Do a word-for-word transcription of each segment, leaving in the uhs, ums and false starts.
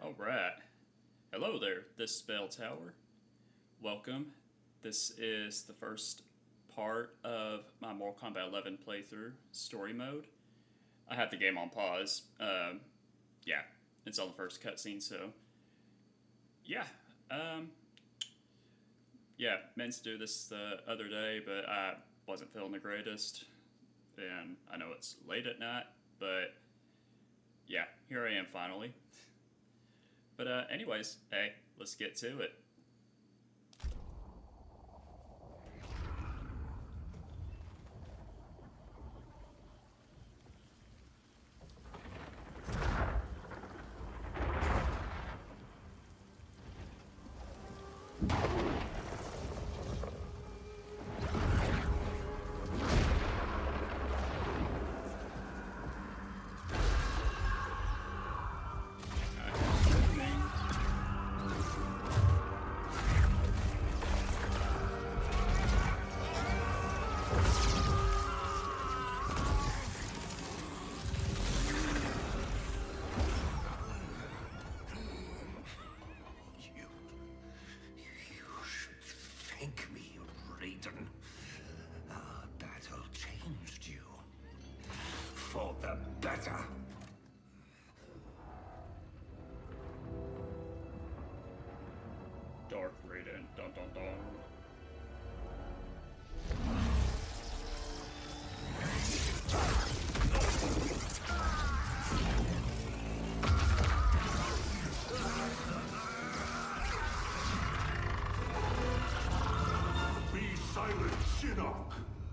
Alright. Hello there, this is Bell Tower. Welcome. This is the first part of my Mortal Kombat eleven playthrough, story mode. I have the game on pause. Um, yeah, it's on the first cutscene, so... Yeah. Um, yeah, meant to do this the other day, but I wasn't feeling the greatest. And I know it's late at night, but... yeah, here I am finally. But uh, anyways, hey, let's get to it. For the better. Dark Raiden, dun dun dun. Be silent, Shinnok!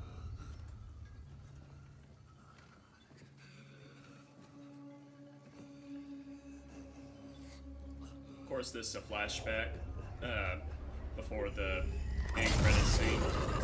Of course, this is a flashback uh, before the end credits scene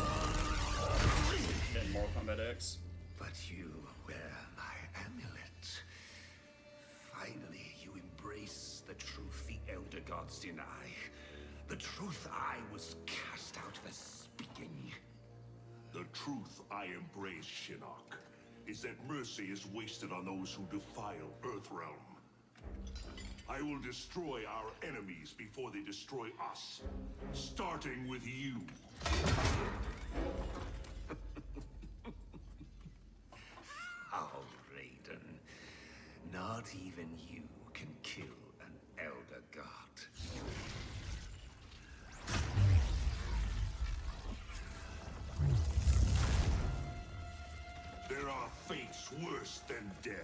in Mortal Kombat X. But you wear my amulet. Finally, you embrace the truth the Elder Gods deny. The truth I was cast out for speaking. The truth I embrace, Shinnok, is that mercy is wasted on those who defile Earthrealm. I will destroy our enemies before they destroy us, starting with you. How, Raiden? Not even you can kill an Elder God. There are fates worse than death.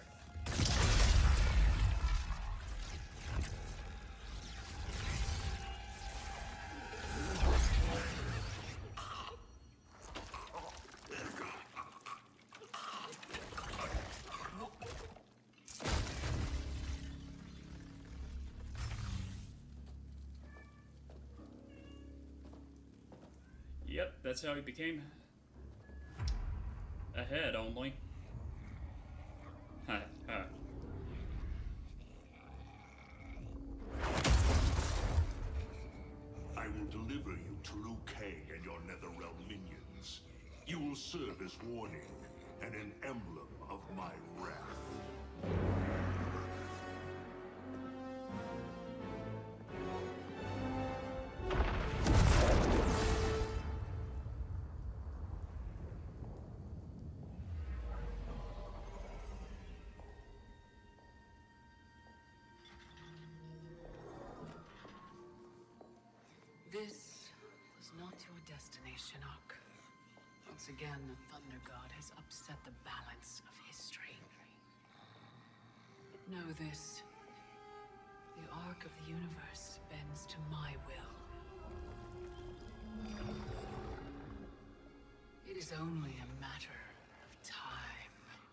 Yep, that's how he became a head only. Ha ha. I will deliver you to Liu Kang and your Netherrealm minions. You will serve as warning and an emblem of my wrath. This was not your destination, Shinnok. Once again, the Thunder God has upset the balance of history. But know this. The arc of the universe bends to my will. It is only a matter of time.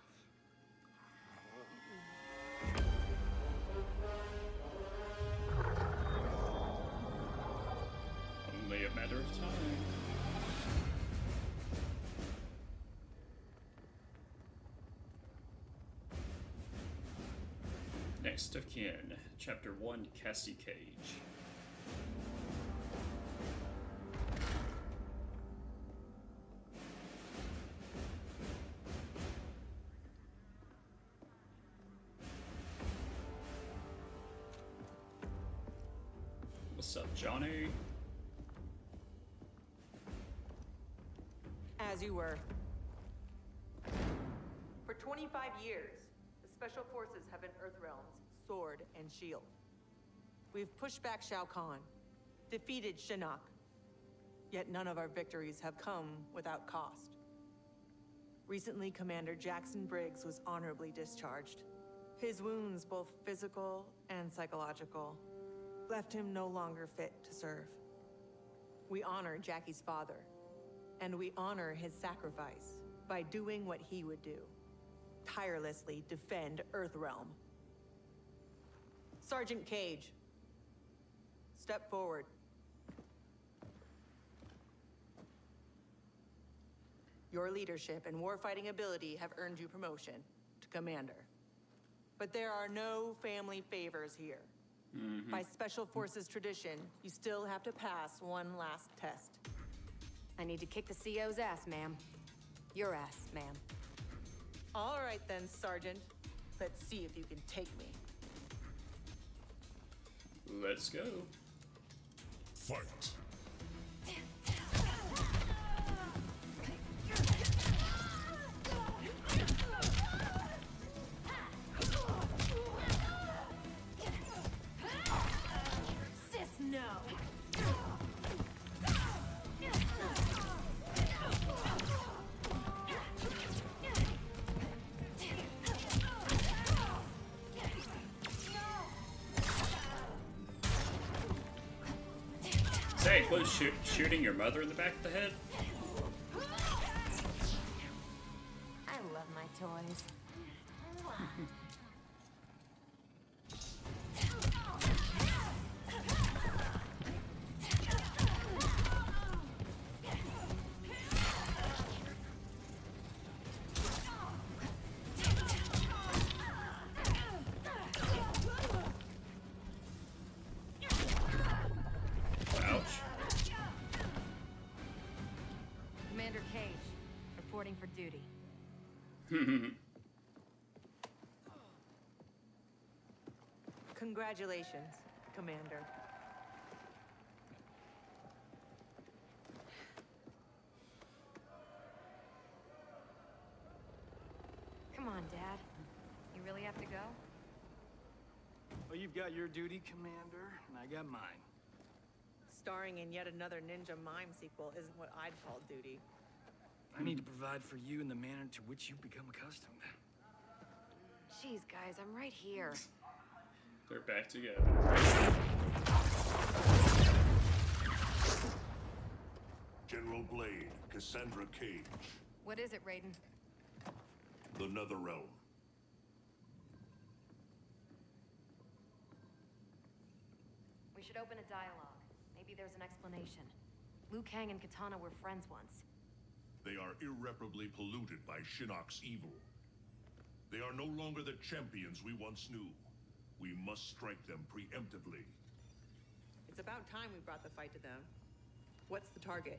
Only a matter of time. Next of Kin, Chapter one, Cassie Cage. What's up, Johnny? As you were. For twenty-five years, the Special Forces have been Earthrealm's sword and shield. We've pushed back Shao Kahn, defeated Shinnok, yet none of our victories have come without cost. Recently, Commander Jackson Briggs was honorably discharged. His wounds, both physical and psychological, left him no longer fit to serve. We honor Jackie's father, and we honor his sacrifice by doing what he would do. Tirelessly defend Earthrealm. Sergeant Cage, step forward. Your leadership and warfighting ability have earned you promotion to commander. But there are no family favors here. Mm-hmm. By Special Forces tradition, you still have to pass one last test. I need to kick the C O's ass, ma'am. Your ass, ma'am. All right then, Sergeant. Let's see if you can take me. Let's go. Fight. Sis, no. Say, close shoot, shooting your mother in the back of the head? I love my toys. Commander Cage, reporting for duty. Congratulations, Commander. Come on, Dad. You really have to go? Well, you've got your duty, Commander, and I got mine. Starring in yet another Ninja Mime sequel isn't what I'd call duty. I need to provide for you in the manner to which you've become accustomed. Jeez, guys, I'm right here. They're back together. General Blade, Cassandra Cage. What is it, Raiden? The Netherrealm. We should open a dialogue. Maybe there's an explanation. Liu Kang and Katana were friends once. They are irreparably polluted by Shinnok's evil. They are no longer the champions we once knew. We must strike them preemptively. It's about time we brought the fight to them. What's the target?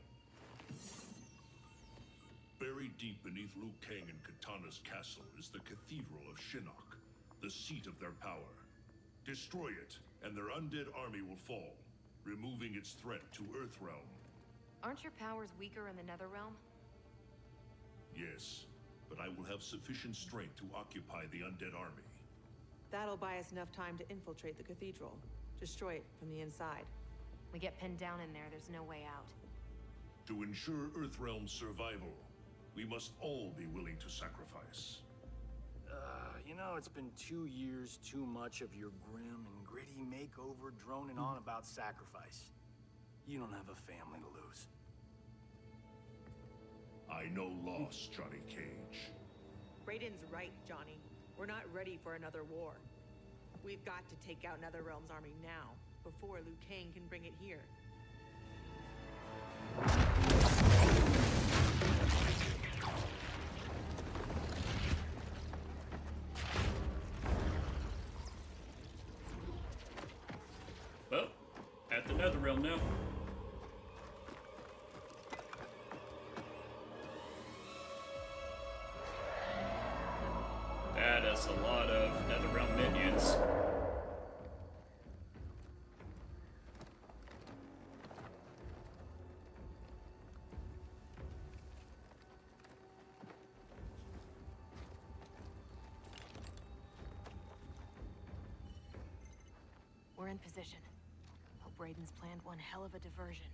Buried deep beneath Liu Kang and Katana's castle is the Cathedral of Shinnok, the seat of their power. Destroy it, and their undead army will fall, removing its threat to Earthrealm. Aren't your powers weaker in the Netherrealm? Yes, but I will have sufficient strength to occupy the undead army. That'll buy us enough time to infiltrate the cathedral. Destroy it from the inside. We get pinned down in there, there's no way out. To ensure Earthrealm's survival, we must all be willing to sacrifice. Uh, you know, it's been two years too much of your grim and gritty makeover droning on about sacrifice. You don't have a family to lose. I know loss, Johnny Cage. Raiden's right, Johnny. We're not ready for another war. We've got to take out Netherrealm's army now, before Liu Kang can bring it here. Well, at the Netherrealm now. That is a lot of Netherrealm minions. We're in position. Hope Raiden's planned one hell of a diversion.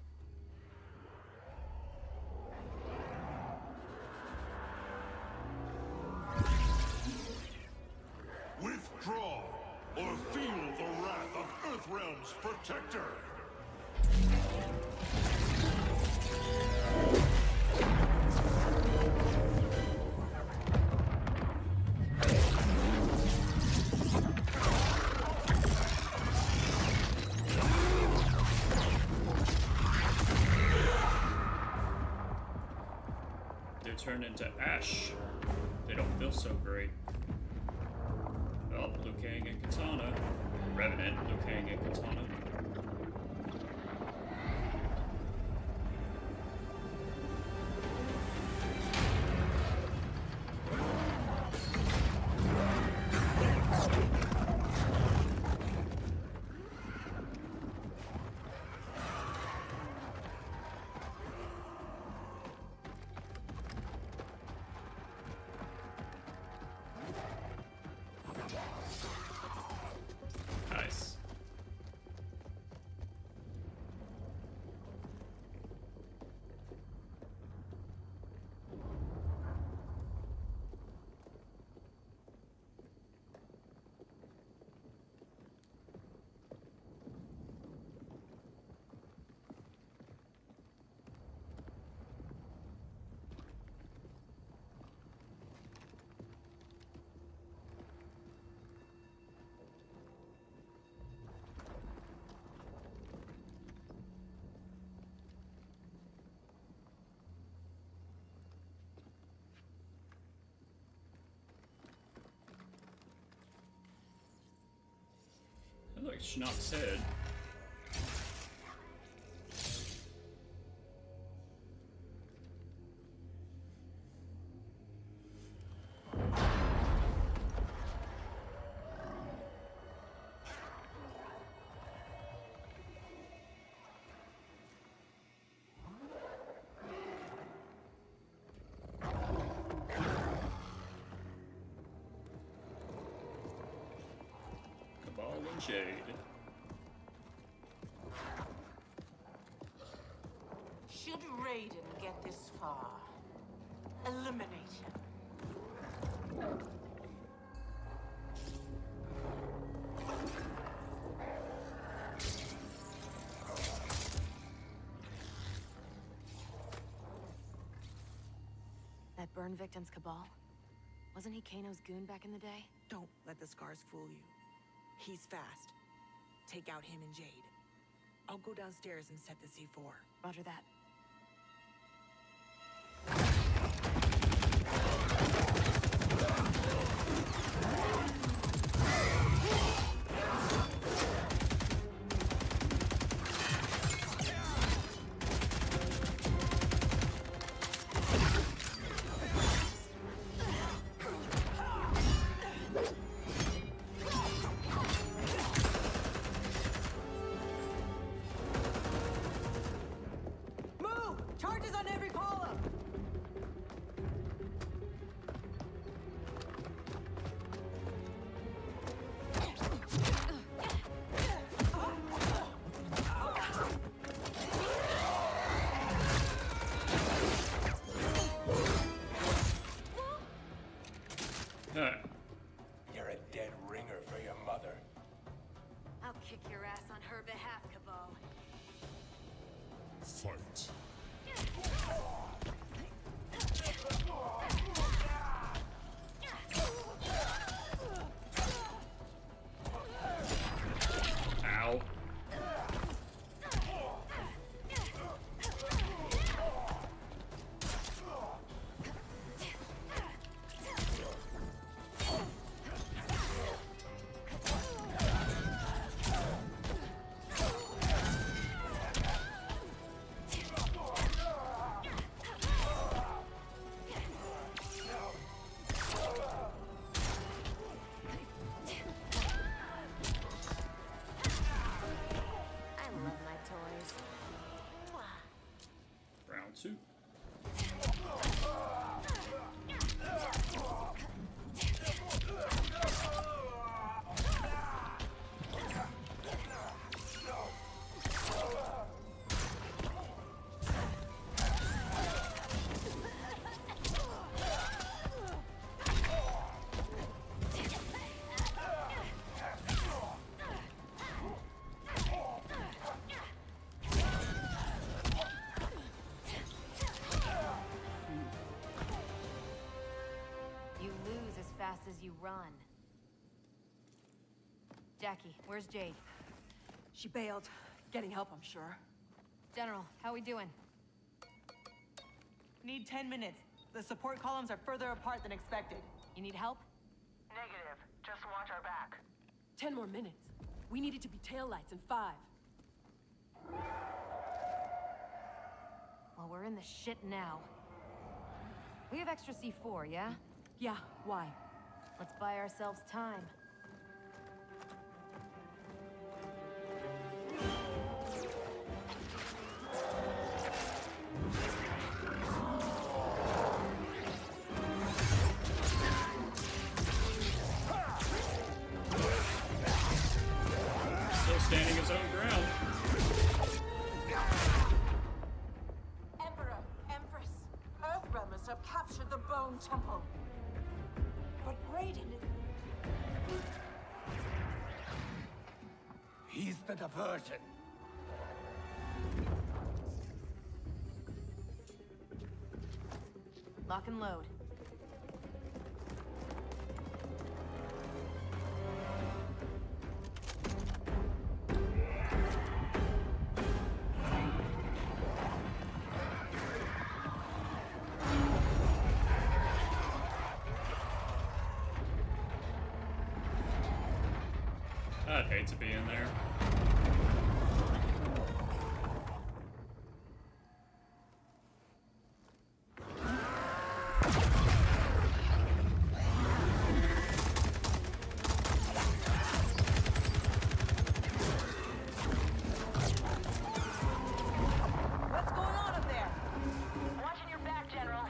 Withdraw, or feel the wrath of Earthrealm's protector! They turn into ash. They don't feel so great. Oh, Liu Kang and Katana. Revenant, Liu Kang and Katana. Nice. That looks like Shinnok's head. Cabal and Jade. Should Raiden get this far, eliminate him. That burn victim's Cabal? Wasn't he Kano's goon back in the day? Don't let the scars fool you. He's fast. Take out him and Jade. I'll go downstairs and set the C four. Roger that. Charges on every column! Huh. You're a dead ringer for your mother. I'll kick your ass on her behalf, Cabal. Fight. Ow. you run. Jackie, where's Jade? She bailed. Getting help, I'm sure. General, how we doing? Need ten minutes. The support columns are further apart than expected. You need help? Negative. Just watch our back. Ten more minutes. We needed to be taillights in five. Well, we're in the shit now. We have extra C four, yeah? Yeah, why? Let's buy ourselves time. Still standing his own ground. Emperor, Empress, Earthrealmers have captured the Bone Temple. But Raiden... He's the diversion. Lock and load. I'd hate to be in there. What's going on up there? Watching your back, General.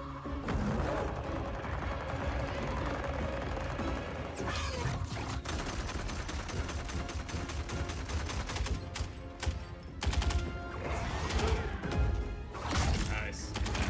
Nice.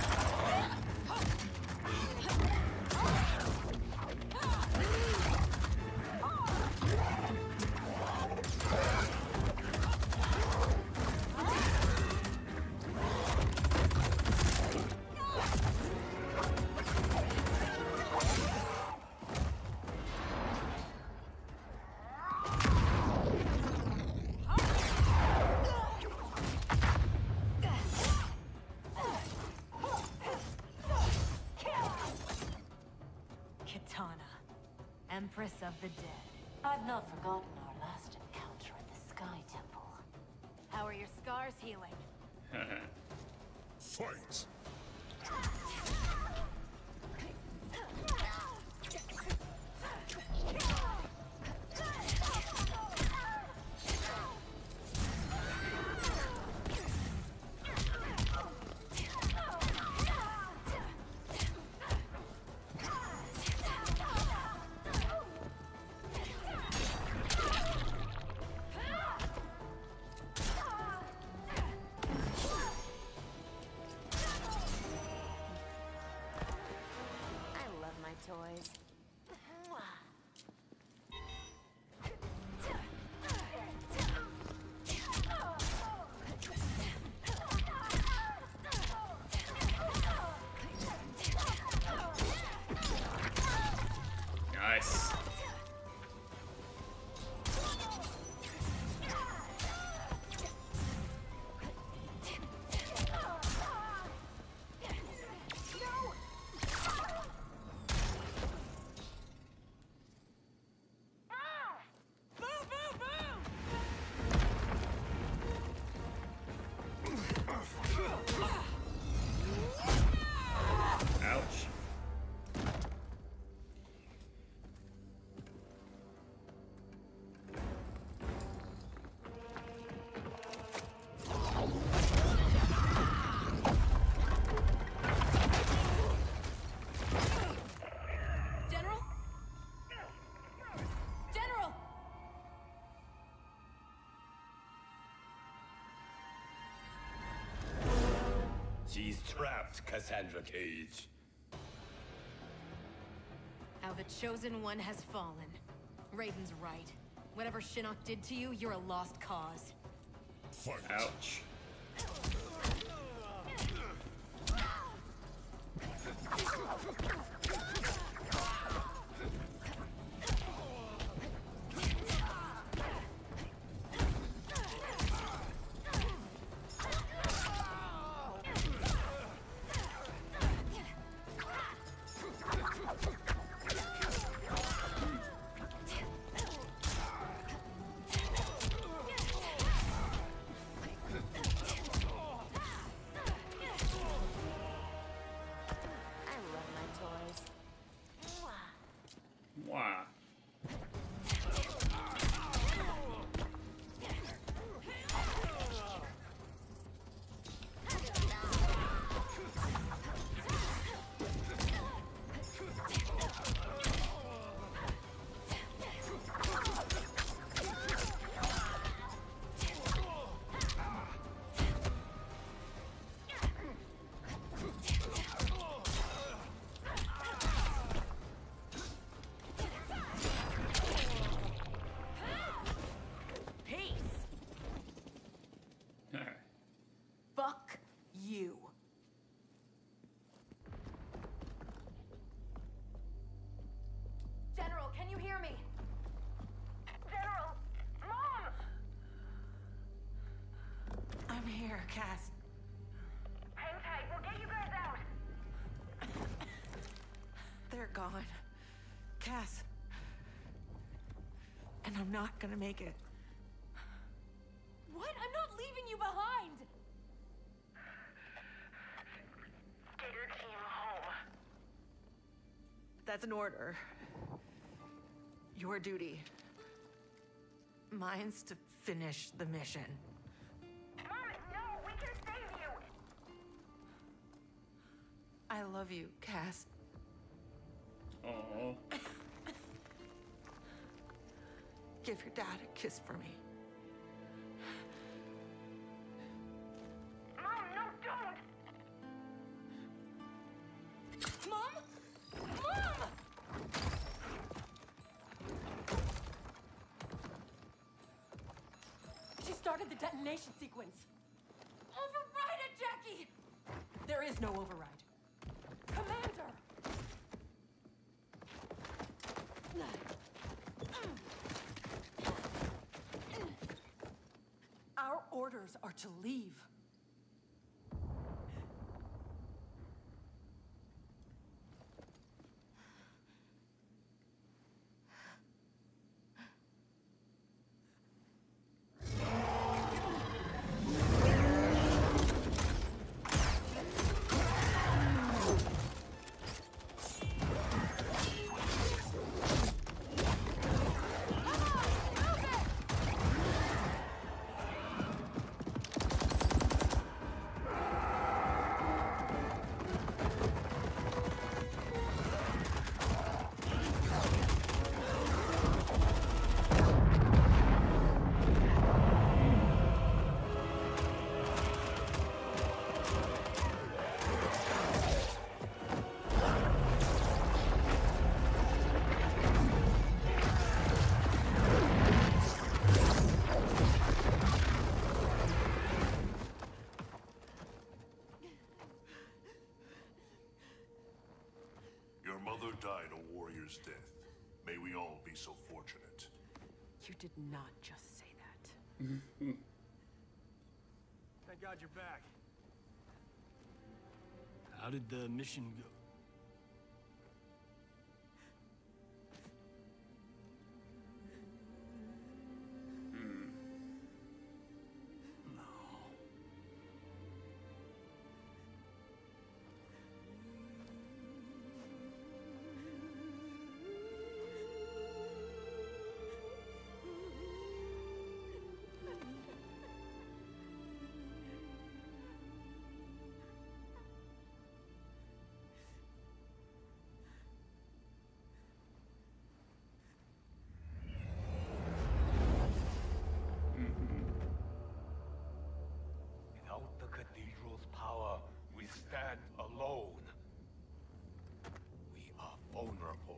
Kitana, Empress of the Dead. I've not forgotten our last encounter at the Sky Temple. How are your scars healing? Fight! I love my toys. Nice. Ouch. General? General! She's trapped, Cassandra Cage. How the Chosen One has fallen. Raiden's right. Whatever Shinnok did to you, you're a lost cause. Fight! Ouch. here, Cass. Hang tight, we'll get you guys out. They're gone. Cass. And I'm not gonna make it. What? I'm not leaving you behind! Get your team home. That's an order. Your duty. Mine's to finish the mission. Mom, no, we can save you. I love you, Cass. Oh. Give your dad a kiss for me. Mom, no, don't. Mom? Mom! She started the detonation sequence. Override it, Jackie! There is no override. Commander! Our orders are to leave. Died a warrior's death. May we all be so fortunate. You did not just say that. Thank God you're back. How did the mission go? Without the cathedral's power, we stand alone. We are vulnerable.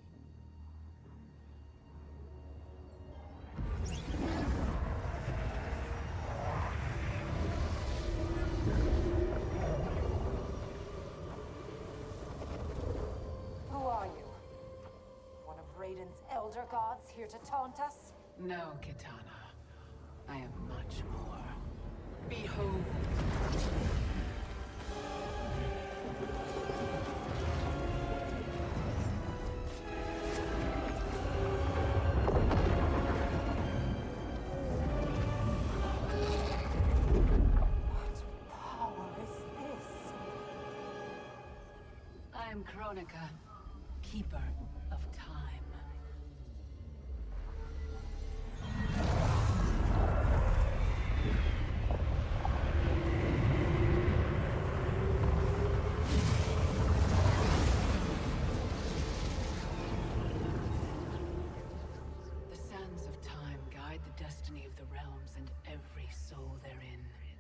Who are you? One of Raiden's elder gods here to taunt us? No, Kitana. I am much more. Behold. What power is this? I am Kronika, keeper of time. The sands of time guide the destiny of the realms and every soul therein.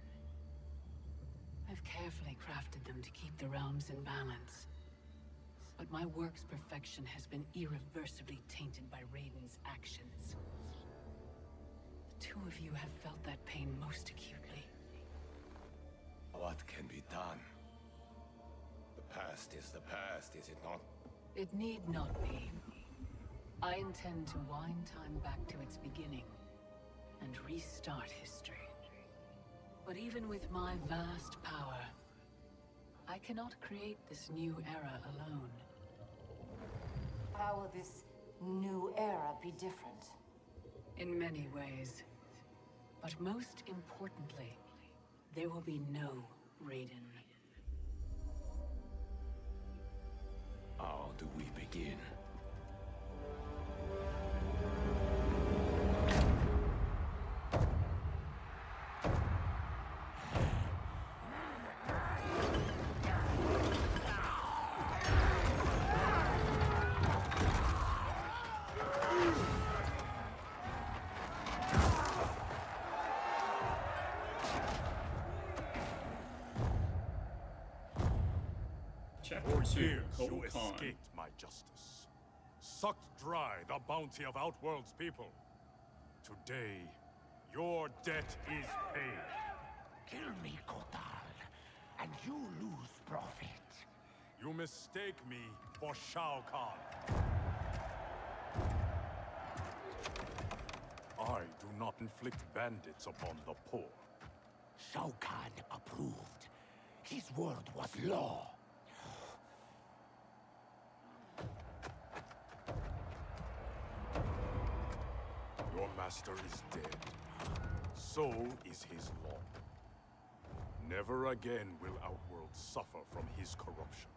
I've carefully crafted them to keep the realms in balance. But my work's perfection has been irreversibly tainted by Raiden's actions. The two of you have felt that pain most acutely. What can be done? The past is the past, is it not? It need not be. I intend to wind time back to its beginning and restart history. But even with my vast power, I cannot create this new era alone. How will this new era be different? In many ways. But most importantly, there will be no Raiden. How do we begin? Chapter two, years you Cold Con. escaped my justice, sucked dry the bounty of Outworld's people. Today, your debt is paid. Kill me, Kotal, and you lose profit. You mistake me for Shao Kahn. I do not inflict bandits upon the poor. Shao Kahn approved. His word was law. Your master is dead. So is his law. Never again will Outworld suffer from his corruption.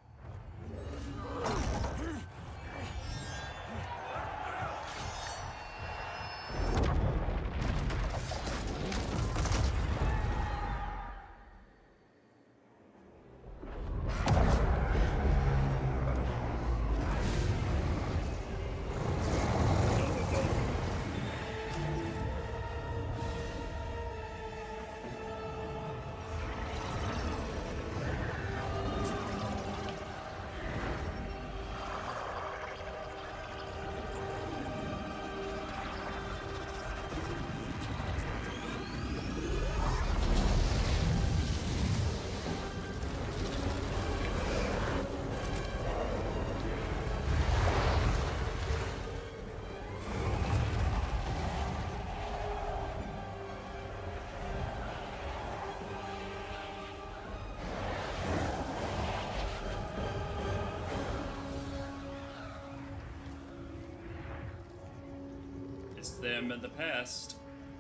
It's them in the past.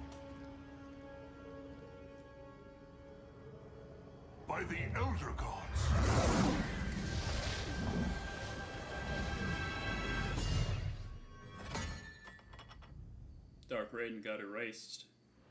By the Elder Gods! Dark Raiden got erased.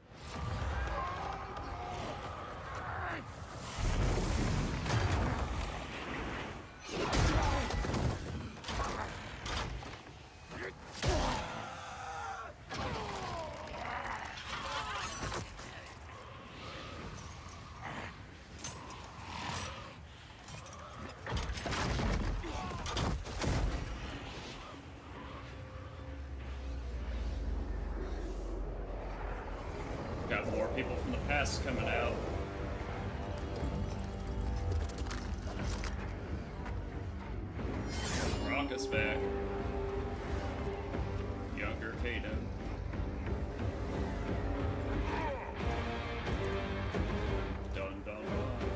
Got more people from the past coming out. Bronca's back. Younger Kano. Dun dun dun.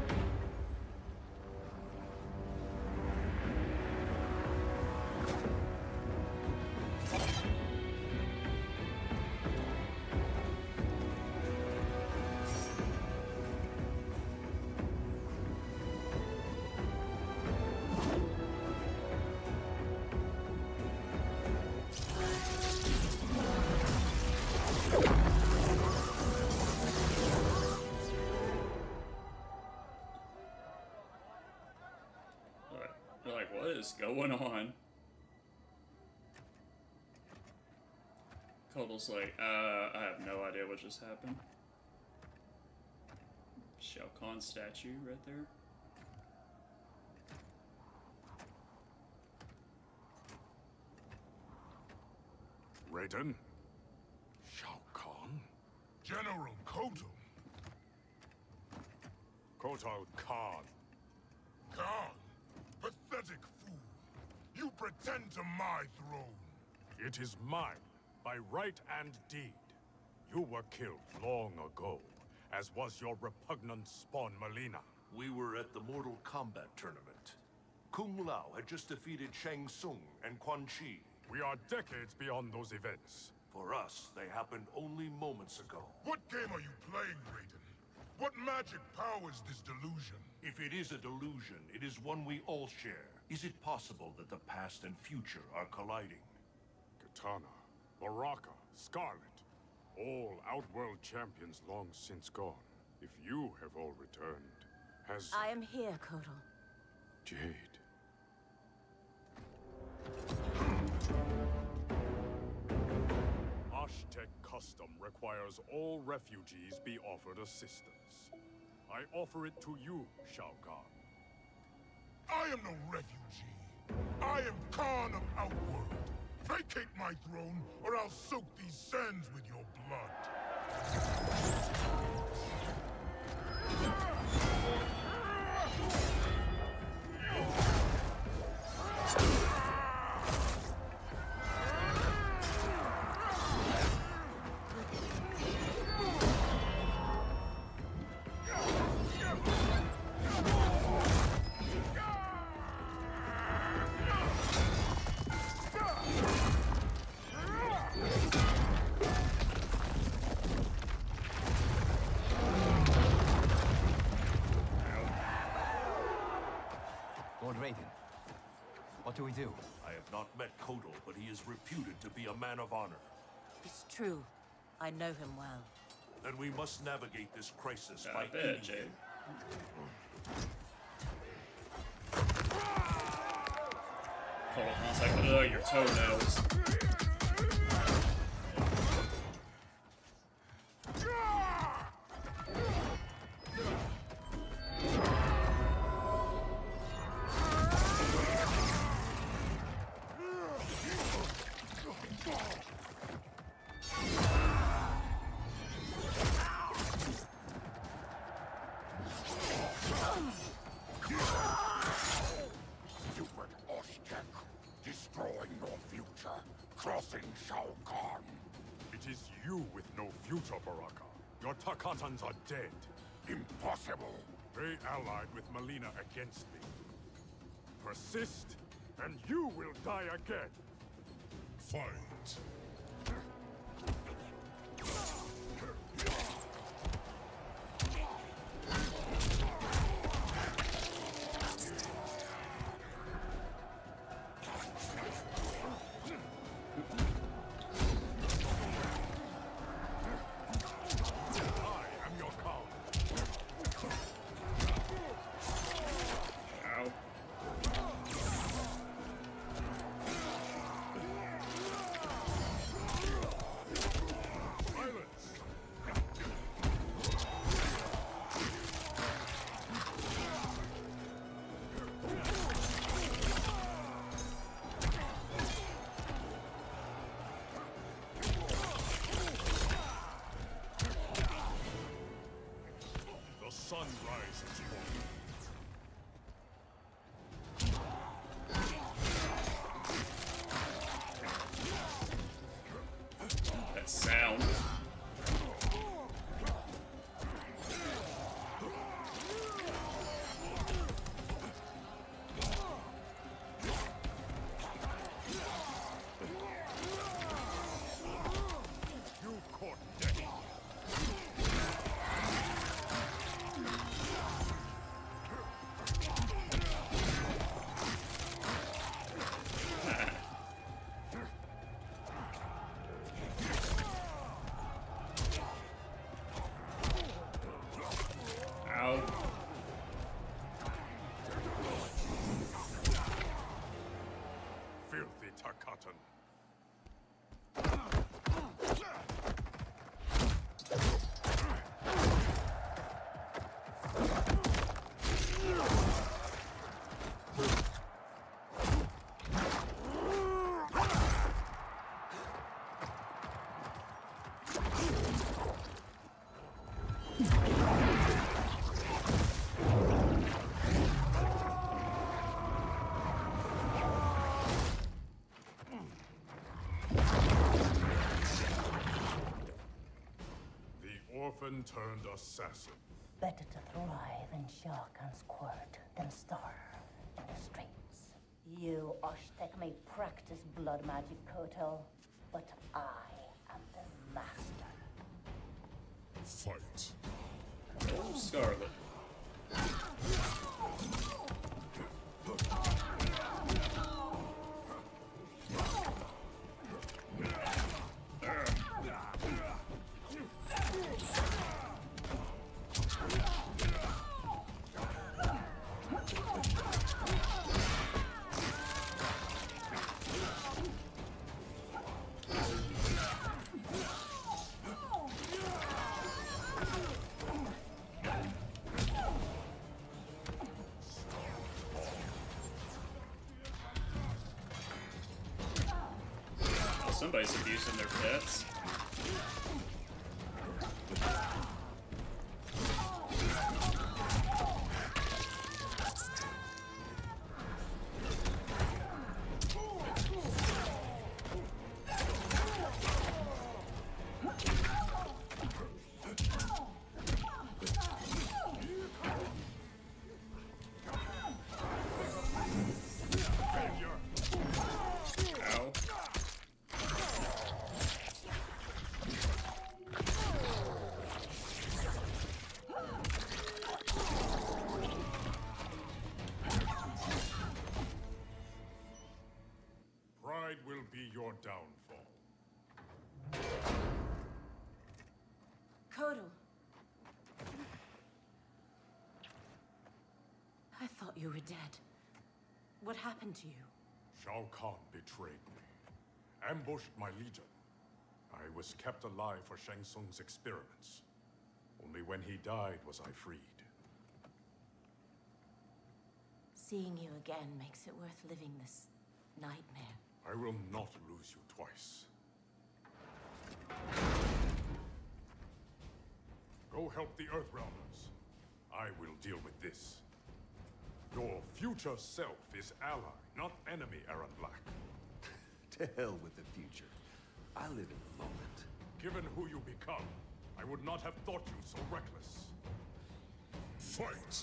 They're like, what is going on? Kotal's like, uh, I have no idea what just happened. Shao Kahn statue right there. Raiden? Shao Kahn? General Kotal. Kotal Kahn. Khan, pathetic fool. You pretend to my throne. It is mine, by right and deed. You were killed long ago, as was your repugnant spawn, Melina. We were at the Mortal Kombat tournament. Kung Lao had just defeated Shang Tsung and Quan Chi. We are decades beyond those events. For us, they happened only moments ago. What game are you playing, Raiden? What magic powers this delusion? If it is a delusion, it is one we all share. Is it possible that the past and future are colliding? Kitana, Baraka, Scarlet, all Outworld champions long since gone. If you have all returned, has... I am here, Kotal. Jade. Aztec custom requires all refugees be offered assistance. I offer it to you, Shao Kahn. I am no refugee. I am Khan of Outworld. Vacate my throne, or I'll soak these sands with your blood. What do we do? I have not met Kotal, but he is reputed to be a man of honor. It's true. I know him well. Then we must navigate this crisis I by bet, anything. Jade. Hold on a second. Oh, your toenails. Destroying your future, crossing Shao Kahn. It is you with no future, Baraka. Your Takatans are dead. Impossible. They allied with Melina against me. Persist, and you will die again. Fight. Sun rises. That sound. You caught death. orphan turned assassin. Better to thrive in Sharkan's court than starve in the streets. You Oshtek may practice blood magic, Kotal, but I am the master. Fight. Oh, Scarlet. Somebody's abusing their pets. Will be your downfall. Kotal. I thought you were dead. What happened to you? Shao Kahn betrayed me, ambushed my legion. I was kept alive for Shang Tsung's experiments. Only when he died was I freed. Seeing you again makes it worth living this nightmare. I will not lose you twice. Go help the Earthrealmers. I will deal with this. Your future self is ally, not enemy, Aaron Black. To hell with the future. I live in the moment. Given who you become, I would not have thought you so reckless. Fight!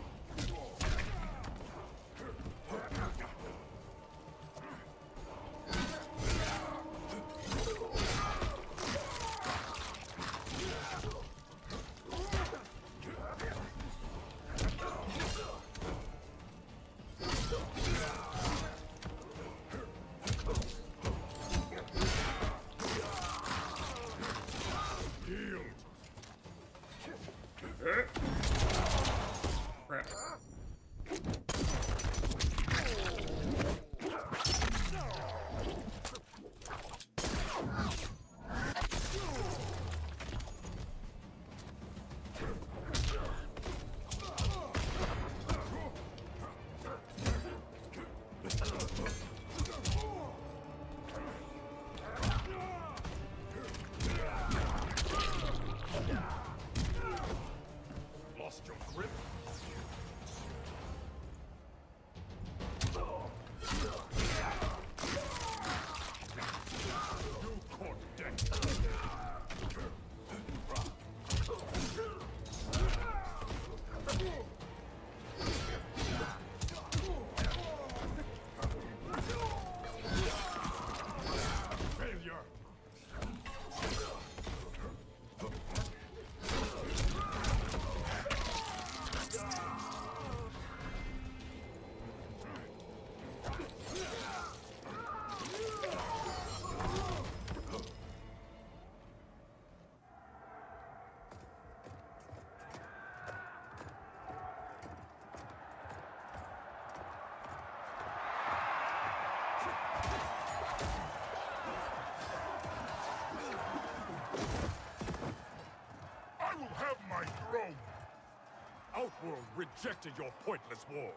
Outworld rejected your pointless wars.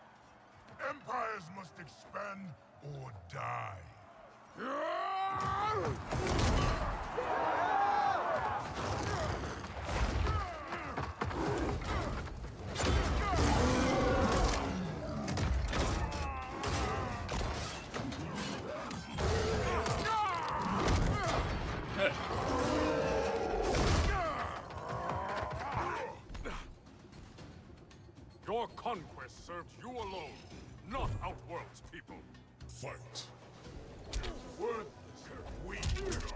Empires must expand or die. conquest served you alone, not Outworld's people. Fight. Worthless and weak.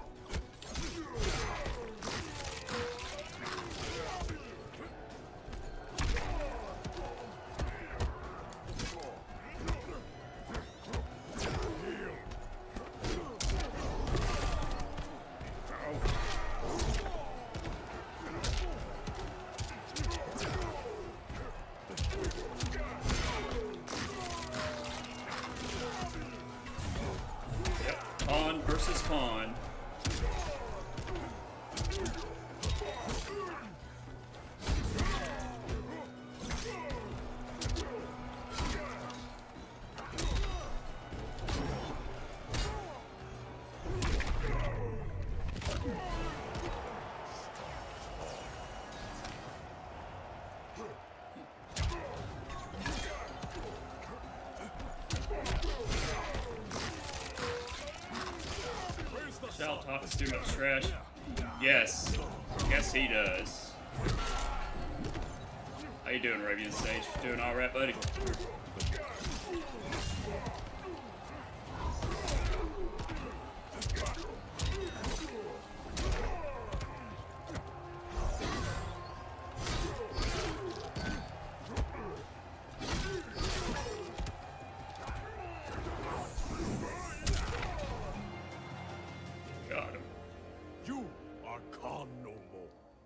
Pawn versus pawn. Shao talks too much trash. Yes. Yes, he does. How you doing, Arabian Sage? Doing all right, buddy? Got him. You are Khan no more.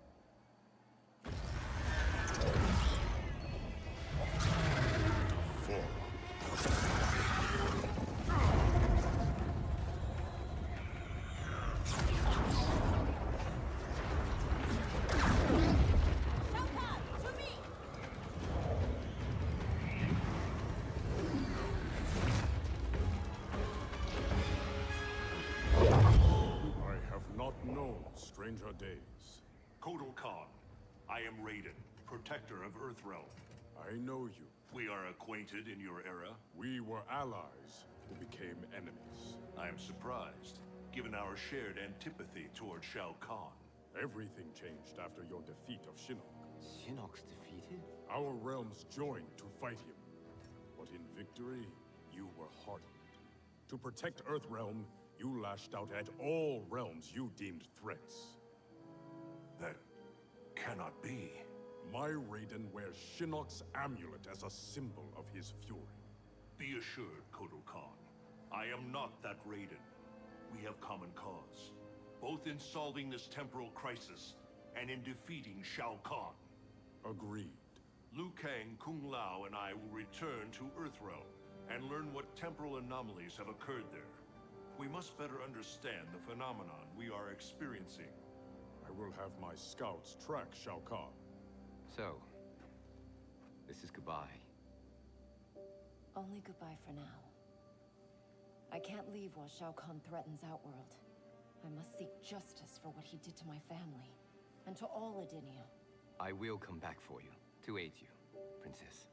Stranger days. Kotal Khan, I am Raiden, protector of Earthrealm. I know you. We are acquainted in your era. We were allies who became enemies. I am surprised, given our shared antipathy toward Shao Kahn. Everything changed after your defeat of Shinnok. Shinnok's defeated? Our realms joined to fight him. But in victory, you were hardened. To protect Earthrealm, you lashed out at all realms you deemed threats. That cannot be. My Raiden wears Shinnok's amulet as a symbol of his fury. Be assured, Kotal Khan, I am not that Raiden. We have common cause, both in solving this temporal crisis and in defeating Shao Kahn. Agreed. Liu Kang, Kung Lao, and I will return to Earthrealm and learn what temporal anomalies have occurred there. We must better understand the phenomenon we are experiencing. I will have my scouts track Shao Kahn. So, this is goodbye. Only goodbye for now. I can't leave while Shao Kahn threatens Outworld. I must seek justice for what he did to my family, and to all Edinia. I will come back for you, to aid you, Princess.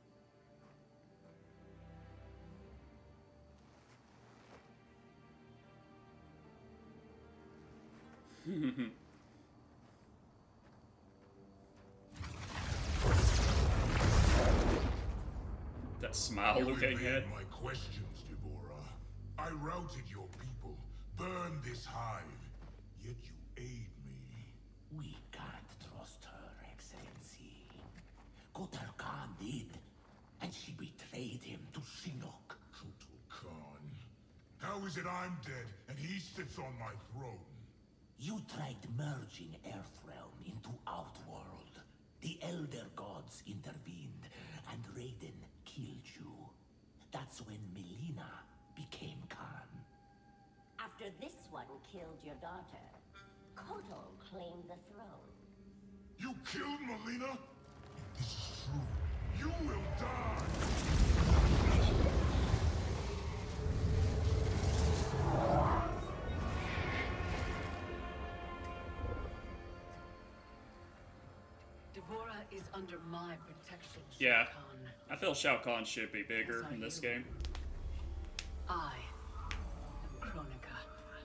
That smile You Liu Kang evade had. my questions, Deborah. I routed your people, burned this hive, yet you aid me. We can't trust her, Excellency. Kotal Khan did, and she betrayed him to Shinnok. Kotal Khan. How is it I'm dead and he sits on my throne? You tried merging Earthrealm into Outworld. The Elder Gods intervened, and Raiden killed you. That's when Melina became Khan. After this one killed your daughter, Kotal claimed the throne. You killed Melina? If this is true, you will die! Devora is under my protection, Shao Yeah. Kahn. I feel Shao Kahn should be bigger in this game. I am Kronika.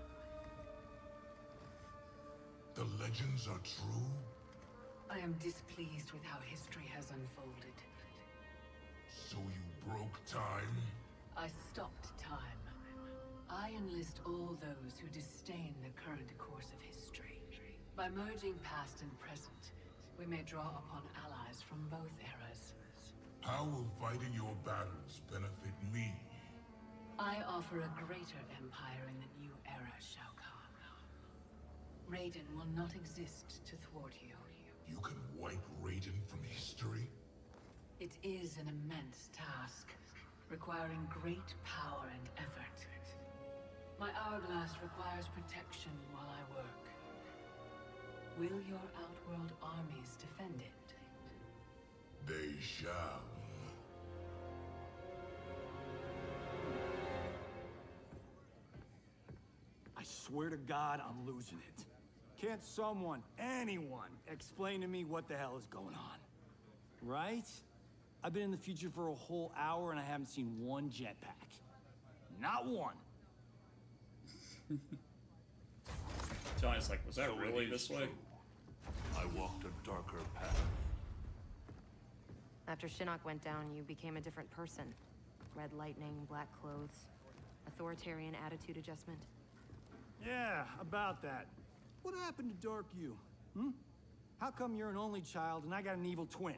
The legends are true? I am displeased with how history has unfolded. So you broke time? I stopped time. I enlist all those who disdain the current course of history. By merging past and present, we may draw upon allies from both eras. How will fighting your battles benefit me? I offer a greater empire in the new era, Shao Kahn. Raiden will not exist to thwart you. You can wipe Raiden from history? It is an immense task, requiring great power and effort. My hourglass requires protection while I work. Will your Outworld armies defend it? They shall. I swear to God, I'm losing it. Can't someone, anyone, explain to me what the hell is going on? Right? I've been in the future for a whole hour and I haven't seen one jetpack. Not one. Johnny's like, was that So it really is this way? true. I walked a darker path. After Shinnok went down, you became a different person. Red lightning, black clothes, authoritarian attitude adjustment. Yeah, about that. What happened to Dark You? Hmm? How come you're an only child and I got an evil twin?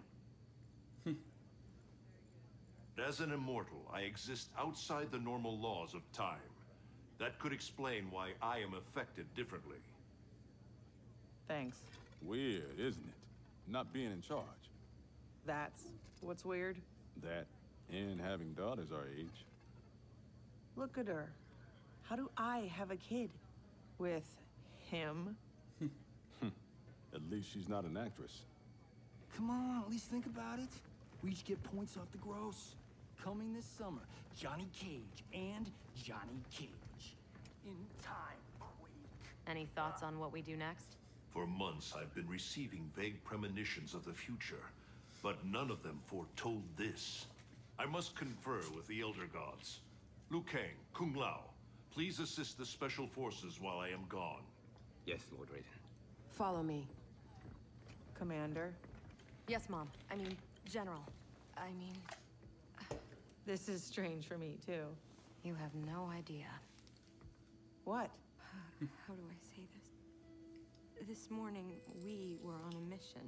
As an immortal, I exist outside the normal laws of time. That could explain why I am affected differently. Thanks. Weird, isn't it? Not being in charge. That's what's weird. That, and having daughters our age. Look at her. How do I have a kid? With him? At least she's not an actress. Come on, at least think about it. We each get points off the gross. Coming this summer, Johnny Cage and Johnny Cage. In time, Quake. Any thoughts on what we do next? For months, I've been receiving vague premonitions of the future, but none of them foretold this. I must confer with the Elder Gods. Liu Kang, Kung Lao, please assist the Special Forces while I am gone. Yes, Lord Raiden. Follow me. Commander? Yes, Mom. I mean, General. I mean... This is strange for me, too. You have no idea. What? How do I say this? This morning, we were on a mission.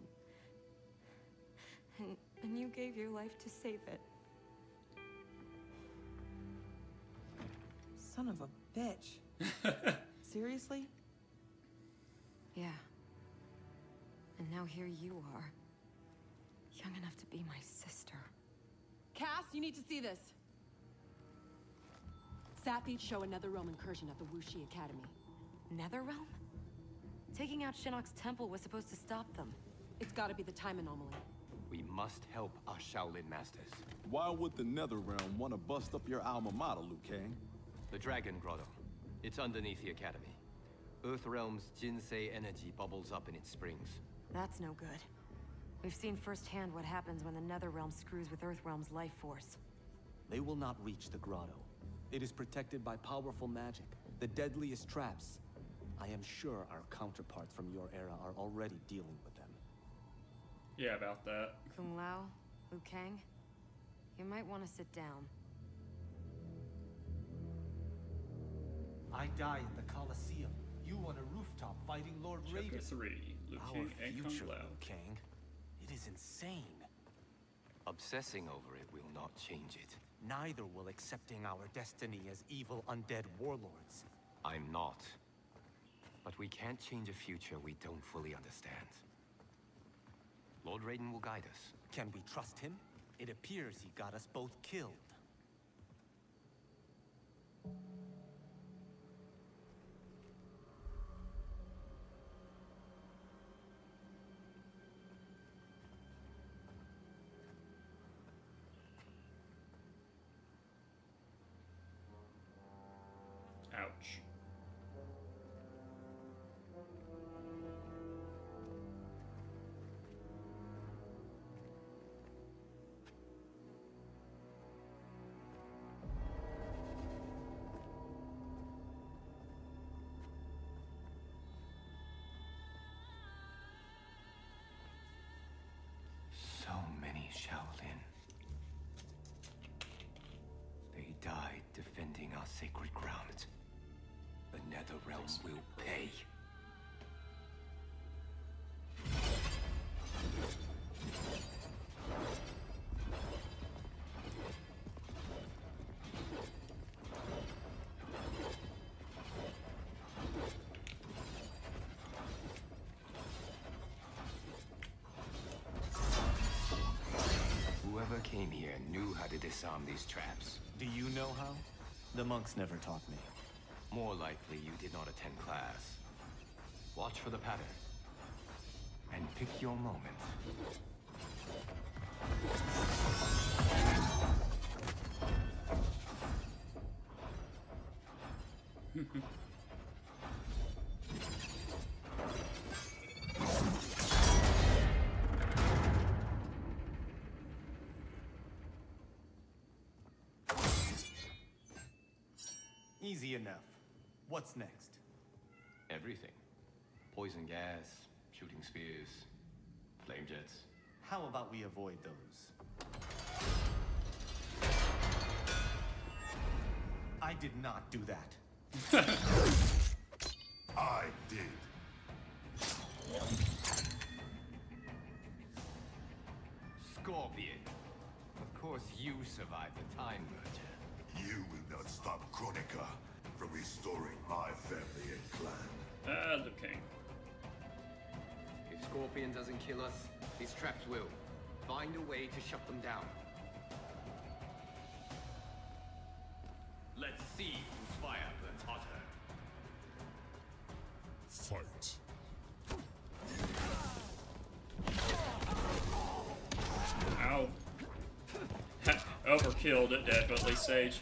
And, and you gave your life to save it. Son of a bitch. Seriously? Yeah. And now here you are. Young enough to be my sister. Cass, you need to see this. Sathis show another realm incursion at the Wuxi Academy. Netherrealm? Taking out Shinnok's temple was supposed to stop them. It's gotta be the time anomaly. We must help our Shaolin masters. Why would the Netherrealm want to bust up your alma mater, Liu Kang? The Dragon Grotto. It's underneath the Academy. Earthrealm's Jinsei energy bubbles up in its springs. That's no good. We've seen firsthand what happens when the Netherrealm screws with Earthrealm's life force. They will not reach the grotto. It is protected by powerful magic, the deadliest traps. I am sure our counterparts from your era are already dealing with them. Yeah, about that. Kung Lao, Liu Kang, you might want to sit down. I die in the Colosseum. You on a rooftop fighting Lord Raiden. Chapter three, Liu Our Kang and Kung future, Lao. Liu Kang. It is insane. Obsessing over it will not change it. Neither will accepting our destiny as evil undead warlords. I'm not. But we can't change a future we don't fully understand. Lord Raiden will guide us. Can we trust him? It appears he got us both killed. Ouch. So many Shaolin. Netherrealm will pay. Whoever came here knew how to disarm these traps. Do you know how? The monks never taught me. More likely you did not attend class. Watch for the pattern. And pick your moment. Easy enough. What's next? Everything. Poison gas, shooting spears, flame jets. How about we avoid those? I did not do that. I did. Scorpion. Of course you survived the Time Merger. You will not stop Chronica from restoring my family and clan. Ah, the king. If Scorpion doesn't kill us, these traps will. Find a way to shut them down. Let's see whose fire burns hotter. Fight. Ow. Overkilled it, definitely, Sage.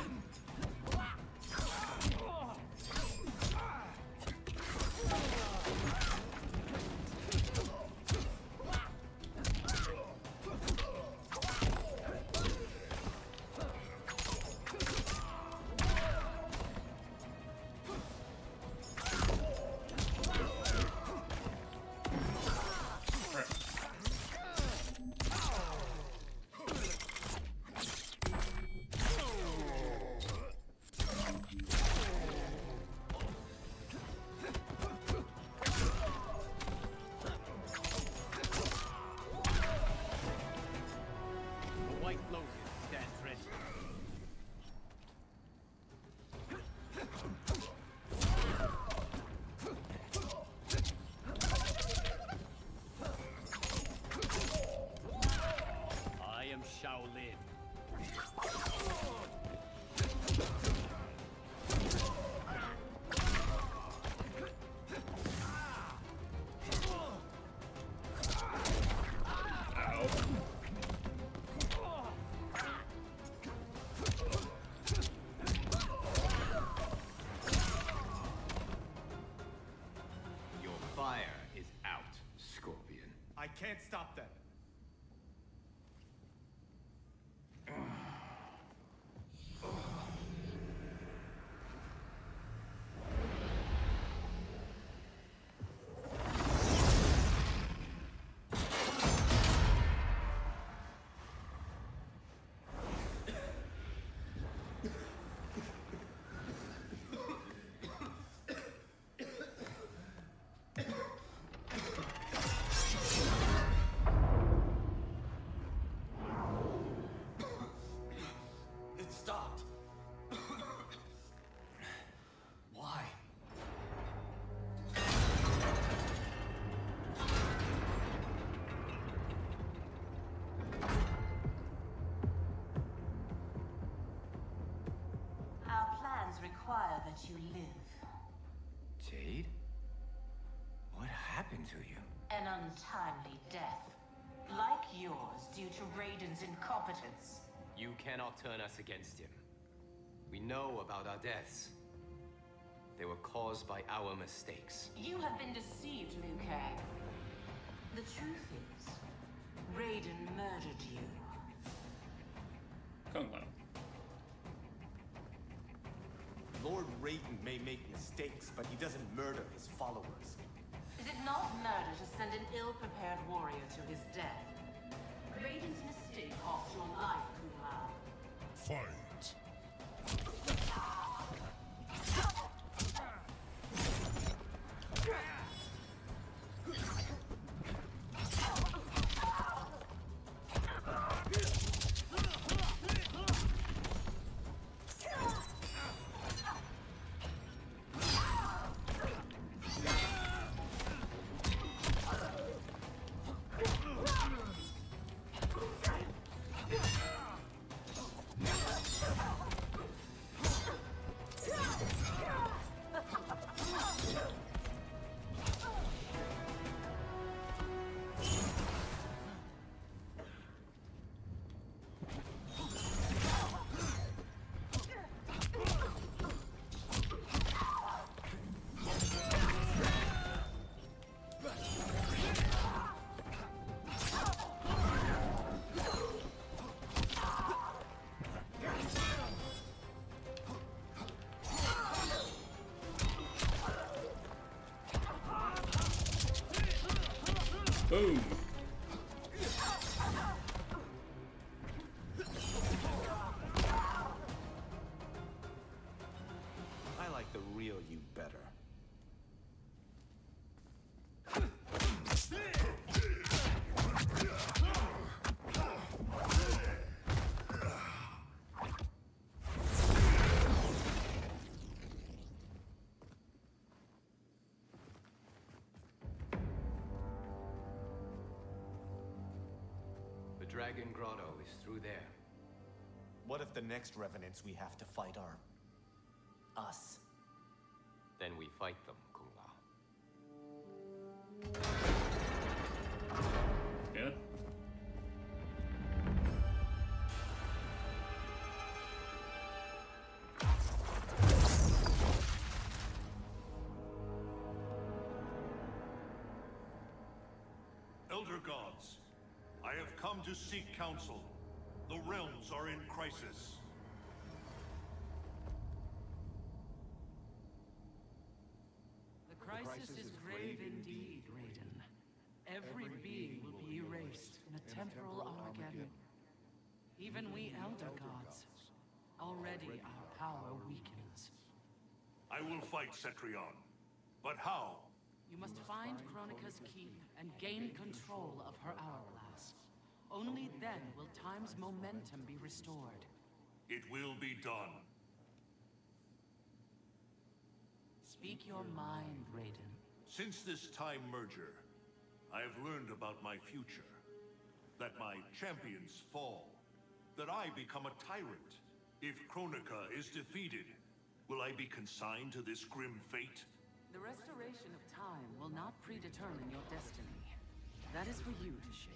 I can't stop them. Require that you live. Jade? What happened to you? An untimely death. Like yours, due to Raiden's incompetence. You cannot turn us against him. We know about our deaths. They were caused by our mistakes. You have been deceived, Liu Kang. The truth is, Raiden murdered you. Kombat. Lord Raiden may make mistakes, but he doesn't murder his followers. Is it not murder to send an ill-prepared warrior to his death? Raiden's mistake cost your life, Kumar. Fight. Boom. I like the real you better. The Dragon Grotto is through there. What if the next revenants we have to fight are... us? Then we fight them, Kung Lao. Yeah. Elder gods, I have come to seek counsel. The realms are in crisis. The crisis is grave indeed, Raiden. Every being will be erased in a temporal Armageddon. Even we Elder Gods. Already our power weakens. I will fight Cetrion. But how? You must find Kronika's key and gain control of her hourglass. Only then will time's momentum be restored. It will be done. Speak your mind, Raiden. Since this time merger, I have learned about my future. That my champions fall. That I become a tyrant. If Kronika is defeated, will I be consigned to this grim fate? The restoration of time will not predetermine your destiny. That is for you to shape.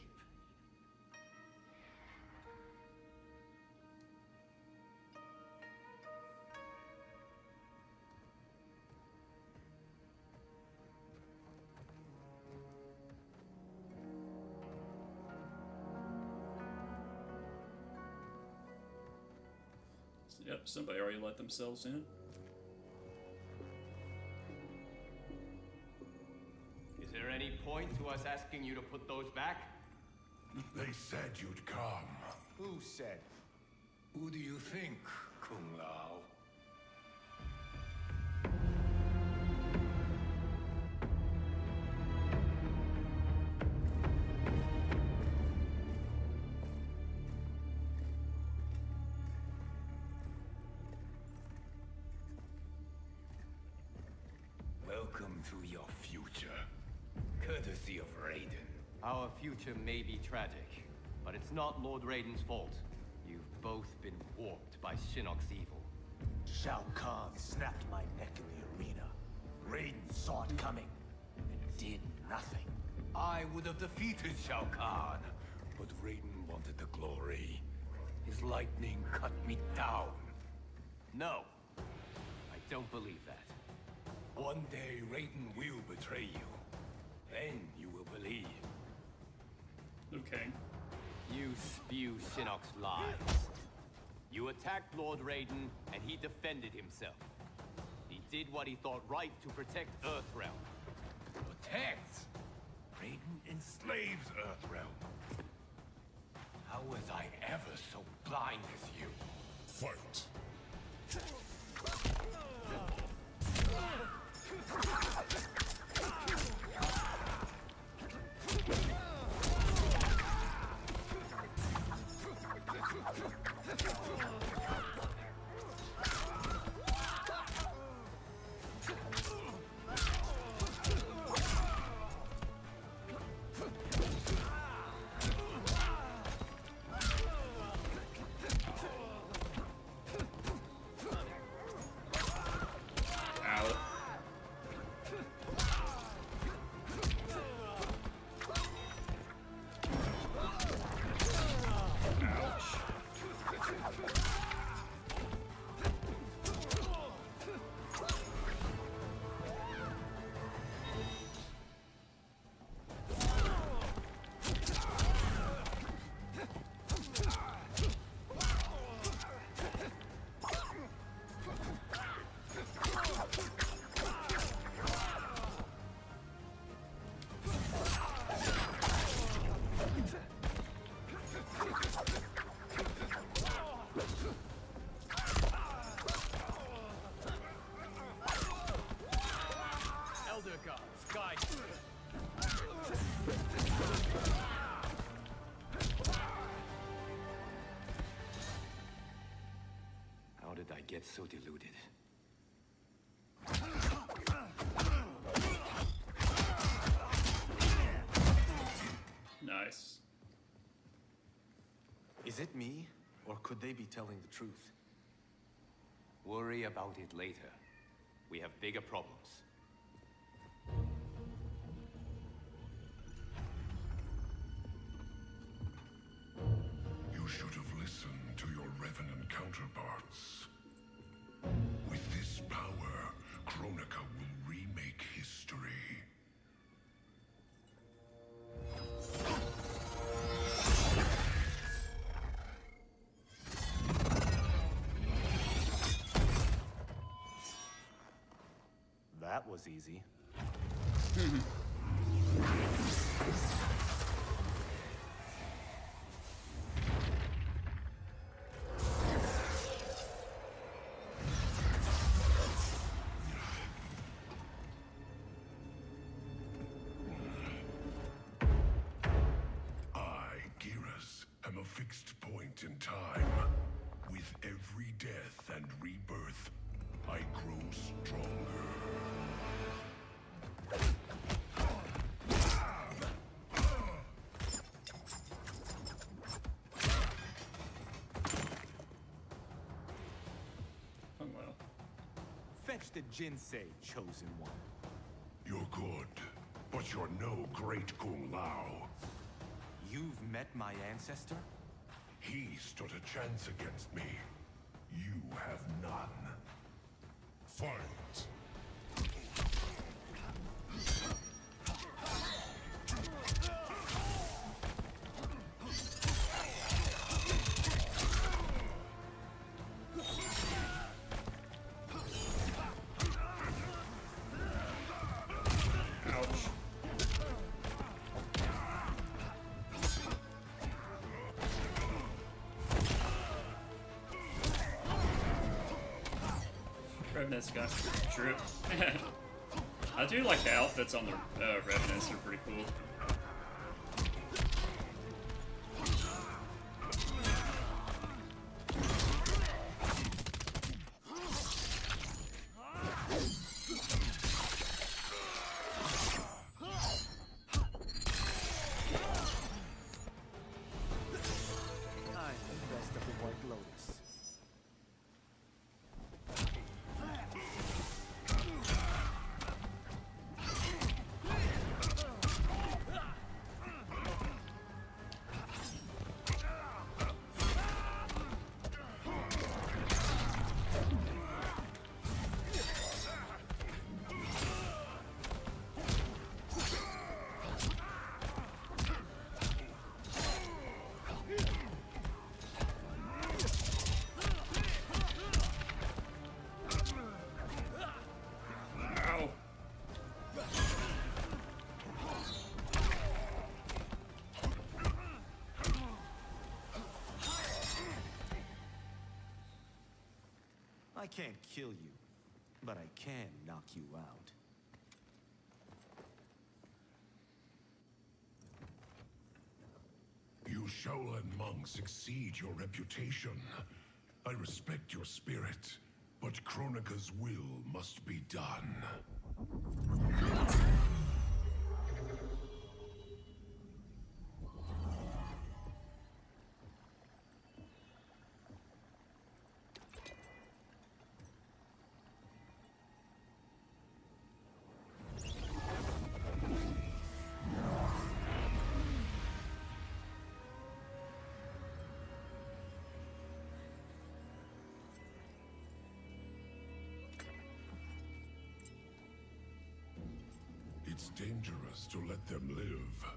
Yep, somebody already let themselves in. Is there any point to us asking you to put those back? They said you'd come. Who said? Who do you think, Kung Lao? Welcome to your future. Courtesy of Raiden. Our future may be tragic, but it's not Lord Raiden's fault. You've both been warped by Shinnok's evil. Shao Kahn snapped my neck in the arena. Raiden saw it coming and did nothing. I would have defeated Shao Kahn, but Raiden wanted the glory. His lightning cut me down. No, I don't believe that. One day Raiden will betray you. Then you will believe. Okay. You spew Shinnok's lies. You attacked Lord Raiden, and he defended himself. He did what he thought right to protect Earthrealm. Protect? Raiden enslaves Earthrealm. How was I ever so blind as you? Fight. so deluded. Nice. Is it me, or could they be telling the truth? Worry about it later. We have bigger problems. You should have listened to your Revenant counterparts. With this power, Kronika will remake history. That was easy. A fixed point in time. With every death and rebirth, I grow stronger. Oh well. Fetch the Jinsei, chosen one. You're good, but you're no great Kung Lao. You've met my ancestor? He stood a chance against me. You have none. Fight! Revenant's got drip. I do like the outfits on the uh, Revenants, they're pretty cool. I can't kill you, but I can knock you out. You Shaolin monks exceed your reputation. I respect your spirit, but Kronika's will must be done. It's dangerous to let them live.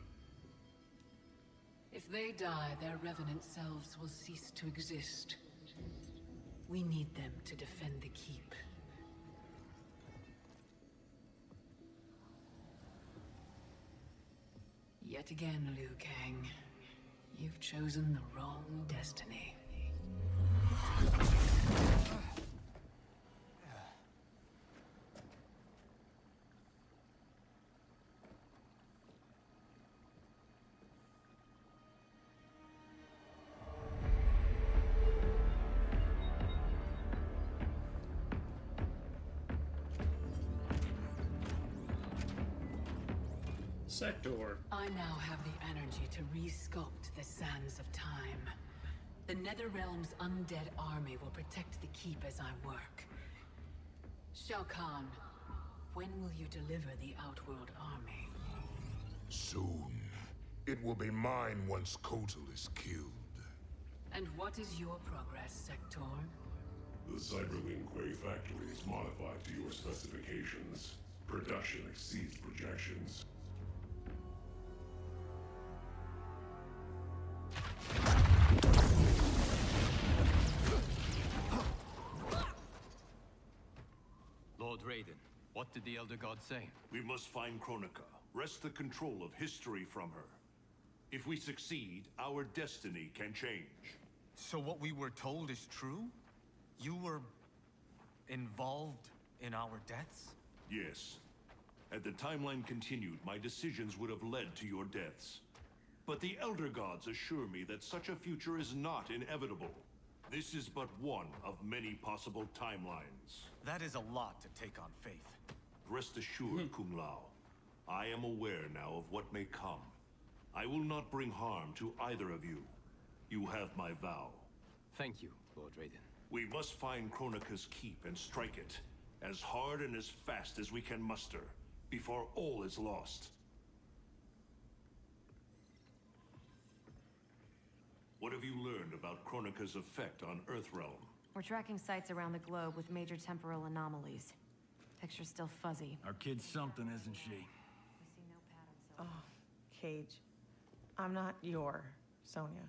If they die, their revenant selves will cease to exist. We need them to defend the keep. Yet again, Liu Kang, you've chosen the wrong destiny. Sector. I now have the energy to re-sculpt the sands of time. The Netherrealm's undead army will protect the keep as I work. Shao Kahn, when will you deliver the Outworld army? Soon. It will be mine once Kotal is killed. And what is your progress, Sector? The Cyberlink factory is modified to your specifications. Production exceeds projections. Lord Raiden, what did the Elder God say? We must find Kronika, wrest the control of history from her. If we succeed, our destiny can change. So what we were told is true? You were involved in our deaths? Yes. Had the timeline continued, my decisions would have led to your deaths. But the Elder Gods assure me that such a future is not inevitable. This is but one of many possible timelines. That is a lot to take on faith. Rest assured, Kung Lao. I am aware now of what may come. I will not bring harm to either of you. You have my vow. Thank you, Lord Raiden. We must find Kronika's keep and strike it, as hard and as fast as we can muster, before all is lost. What have you learned about Kronika's effect on Earthrealm? We're tracking sites around the globe with major temporal anomalies. Picture's still fuzzy. Our kid's something, isn't she? We see no pattern so Oh, Cage. I'm not your Sonya.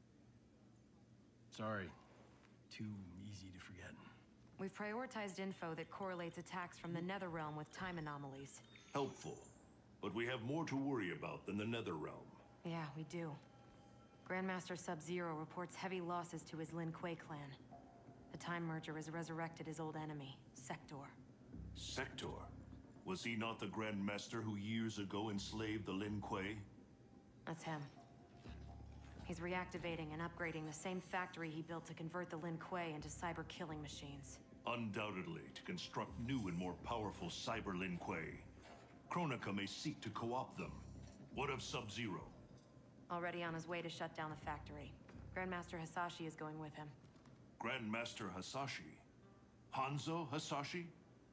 Sorry. Too easy to forget. We've prioritized info that correlates attacks from the Netherrealm with time anomalies. Helpful. But we have more to worry about than the Netherrealm. Yeah, we do. Grandmaster Sub-Zero reports heavy losses to his Lin Kuei clan. The Time Merger has resurrected his old enemy, Sector. Sector? Was he not the Grandmaster who years ago enslaved the Lin Kuei? That's him. He's reactivating and upgrading the same factory he built to convert the Lin Kuei into cyber-killing machines. Undoubtedly, to construct new and more powerful cyber Lin Kuei. Kronika may seek to co-opt them. What of Sub-Zero? Already on his way to shut down the factory. Grandmaster Hasashi is going with him. Grandmaster Hasashi? Hanzo Hasashi?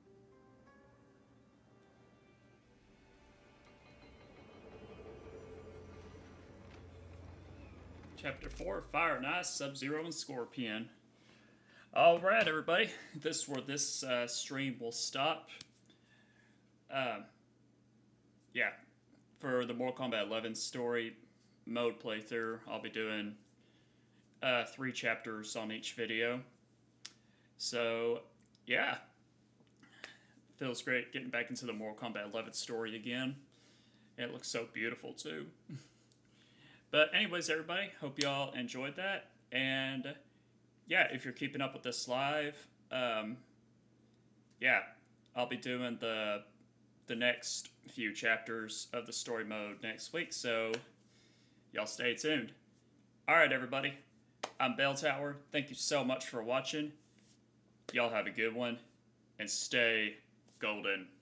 Chapter four, Fire and Ice, Sub-Zero and Scorpion. Alright, everybody. This is where this uh, stream will stop. Uh, yeah. For the Mortal Kombat eleven story mode playthrough, I'll be doing uh, three chapters on each video. So, yeah. Feels great getting back into the Mortal Kombat eleven story again. It looks so beautiful, too. But anyways, everybody, hope y'all enjoyed that. And yeah, if you're keeping up with this live, um, yeah, I'll be doing the the next few chapters of the story mode next week. So y'all stay tuned. All right, everybody, I'm Bell Tower. Thank you so much for watching. Y'all have a good one and stay golden.